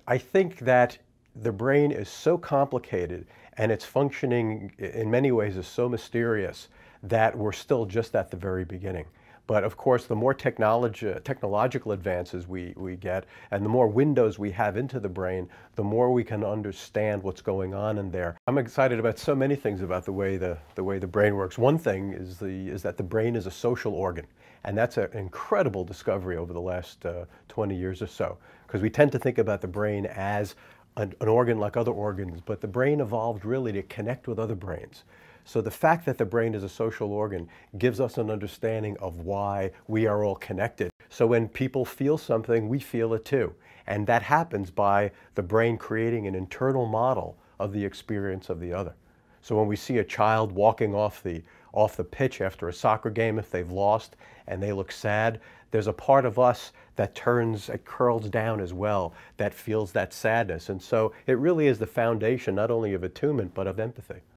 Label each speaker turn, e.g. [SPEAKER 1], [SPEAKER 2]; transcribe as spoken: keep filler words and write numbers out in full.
[SPEAKER 1] I think that the brain is so complicated and its functioning in many ways is so mysterious that we're still just at the very beginning. But of course, the more technology, technological advances we, we get and the more windows we have into the brain, the more we can understand what's going on in there. I'm excited about so many things about the way the, the, way the brain works. One thing is, the, is that the brain is a social organ. And that's an incredible discovery over the last uh, twenty years or so. Because we tend to think about the brain as an, an organ like other organs, but the brain evolved really to connect with other brains. So the fact that the brain is a social organ gives us an understanding of why we are all connected. So when people feel something, we feel it too. And that happens by the brain creating an internal model of the experience of the other. So when we see a child walking off the, off the pitch after a soccer game, if they've lost and they look sad, there's a part of us that turns, it curls down as well, that feels that sadness. And so it really is the foundation not only of attunement, but of empathy.